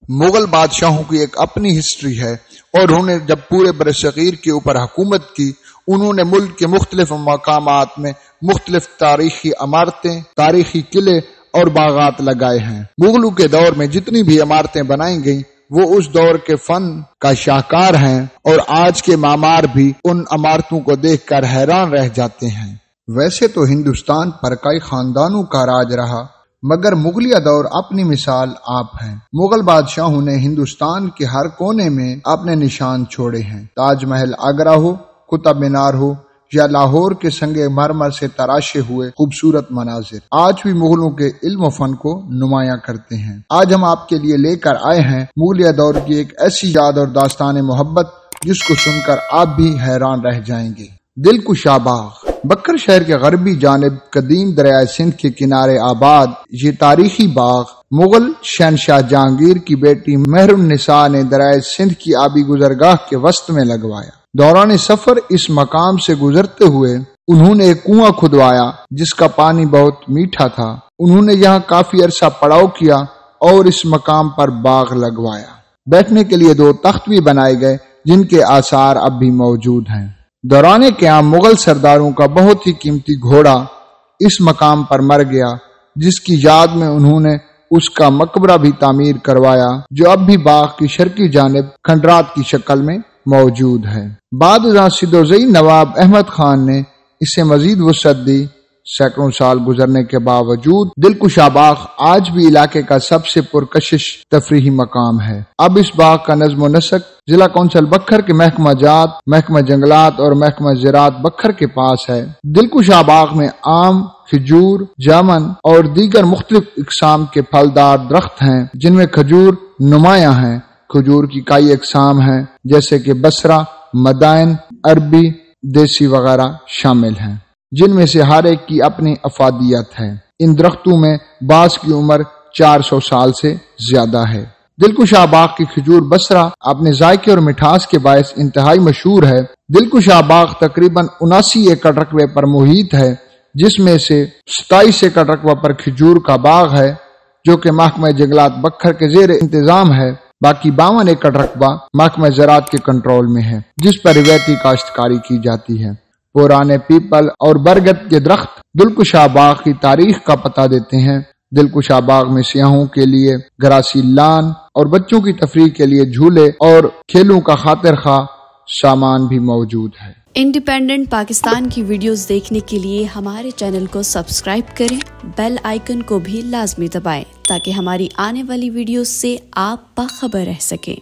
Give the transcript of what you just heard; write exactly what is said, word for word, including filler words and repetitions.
مغل بادشاہوں کی ایک اپنی ہسٹری ہے اور انہوں نے جب پورے برصغیر کے اوپر حکومت کی، انہوں نے ملک کے مختلف مقامات میں مختلف تاریخی عمارتیں، تاریخی قلعے اور باغات لگائے ہیں۔ مغلوں کے دور میں جتنی بھی عمارتیں بنائی گئیں وہ اس دور کے فن کا شاہکار ہیں، اور آج کے معمار بھی ان عمارتوں کو دیکھ کر حیران رہ جاتے ہیں۔ ویسے تو ہندوستان پر کئی خاندانوں کا راج رہا، مگر مغلیہ دور اپنی مثال آپ ہیں۔ مغل بادشاہوں نے ہندوستان کے ہر کونے میں اپنے نشان چھوڑے ہیں۔ تاج محل آگرہ ہو، قطب مینار ہو یا لاہور کے سنگ مرمر سے تراشے ہوئے خوبصورت مناظر آج بھی مغلوں کے علم و فن کو نمایاں کرتے ہیں۔ آج ہم آپ کے لیے لے کر آئے ہیں مغلیہ دور کی ایک ایسی یاد اور داستان محبت جس کو سن کر آپ بھی حیران رہ جائیں گے۔ دلکشا باغ بکر شہر کے غربی جانب قدیم دریائے سندھ کے کنارے آباد یہ تاریخی باغ مغل شہنشاہ جہانگیر کی بیٹی مہر النساء نے دریائے سندھ کی آبی گزرگاہ کے وسط میں لگوایا۔ دوران سفر اس مقام سے گزرتے ہوئے انہوں نے ایک کنواں کھدوایا جس کا پانی بہت میٹھا تھا۔ انہوں نے یہاں کافی عرصہ پڑاؤ کیا اور اس مقام پر باغ لگوایا۔ بیٹھنے کے لیے دو تخت بھی بنائے گئے جن کے آثار اب بھی موجود ہیں۔ دوران قیام مغل سرداروں کا بہت ہی قیمتی گھوڑا اس مقام پر مر گیا، جس کی یاد میں انہوں نے اس کا مقبرہ بھی تعمیر کروایا جو اب بھی باغ کی شرقی جانب کھنڈرات کی شکل میں موجود ہے۔ بعد ازاں سدوزئی نواب احمد خان نے اسے مزید وسعت دی۔ سینکڑوں سال گزرنے کے باوجود دلکشا باغ آج بھی علاقے کا سب سے پرکشش تفریحی مقام ہے۔ اب اس باغ کا نظم و نسق ضلع کونسل بکھر کے محکمہ جات، محکمہ جنگلات اور محکمہ زراعت بکھر کے پاس ہے۔ دلکشا باغ میں آم، کھجور، جامن اور دیگر مختلف اقسام کے پھلدار درخت ہیں جن میں کھجور نمایاں ہیں۔ کھجور کی کئی اقسام ہیں جیسے کہ بسرا، مدائن، عربی، دیسی وغیرہ شامل ہیں، جن میں سے ہر ایک کی اپنی افادیت ہے۔ ان درختوں میں بعض کی عمر چار سو سال سے زیادہ ہے۔ دلکشا باغ کی کھجور بسرا اپنے ذائقے اور مٹھاس کے باعث انتہائی مشہور ہے۔ دلکشا باغ تقریباً اناسی ایکڑ رقبے پر محیط ہے، جس میں سے ستائیس ایکڑ رقبہ پر کھجور کا باغ ہے جو کہ محکمہ جنگلات بکھر کے زیر انتظام ہے۔ باقی باون ایکڑ رقبہ محکمہ زراعت کے کنٹرول میں ہے جس پر روایتی کاشتکاری کی جاتی ہے۔ پرانے پیپل اور برگد کے درخت دلکشا باغ کی تاریخ کا پتہ دیتے ہیں۔ دلکشا باغ میں سیاحوں کے لیے گراسی لان اور بچوں کی تفریح کے لیے جھولے اور کھیلوں کا خاطر خواہ سامان بھی موجود ہے۔ انڈیپینڈنٹ پاکستان کی ویڈیوز دیکھنے کے لیے ہمارے چینل کو سبسکرائب کریں، بیل آئیکن کو بھی لازمی دبائیں تاکہ ہماری آنے والی ویڈیوز سے آپ باخبر رہ سکیں۔